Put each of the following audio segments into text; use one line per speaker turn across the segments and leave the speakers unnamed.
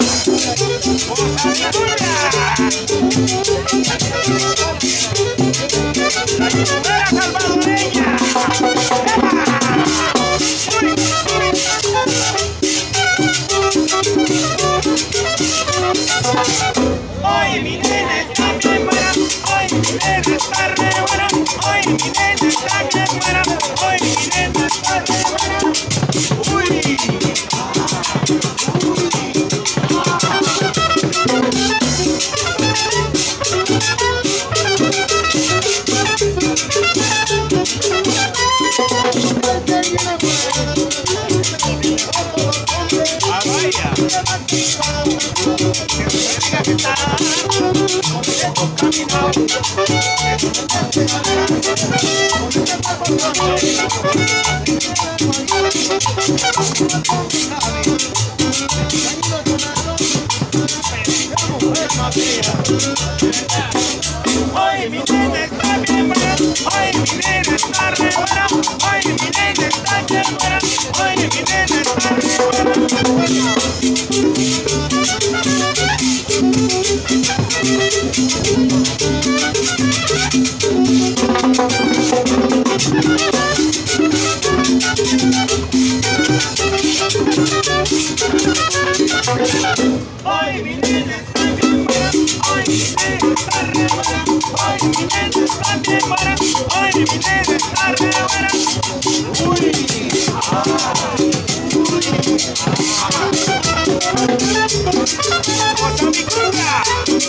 La youtuber salvadoreña. Hoy mi nena está bien buena, hoy mi nena está re buena, hoy mi nena está bien buena, hoy mi nena está re buena. Uy. Ah, vaya. Que me diga que está caminado. Hoy mi nena está bien buena, hoy mi nena está re buena, hoy mi nena está bien buena, hoy mi nena está re buena. Hoy mi nena está bien buena, hoy mi nena está re buena, hoy mi nena está bien buena, hoy mi nena está re buena. Uy, cosa mi cura,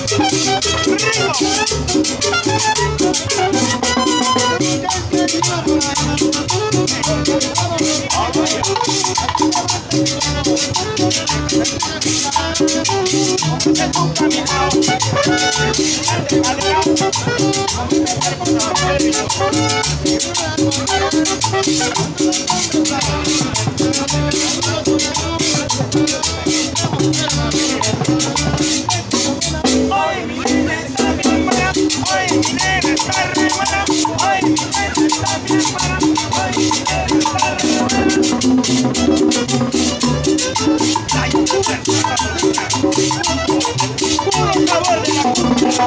hoy mi nena está bien buena, hoy mi nena está re buena, hoy mi nena está bien buena, hoy mi nena está re buena. La youtuber puro sabor de la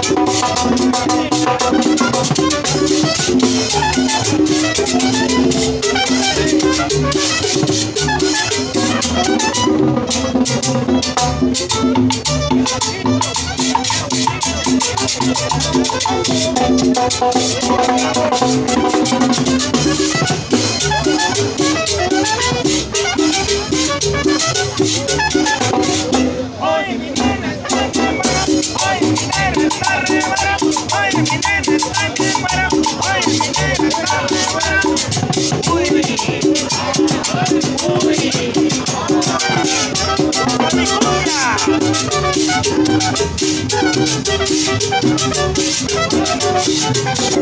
hoy mi nena está bien buena, hoy mi nena está re buena, hoy mi nena está bien buena, hoy mi nena está re buena. Uy, uy, mi cura.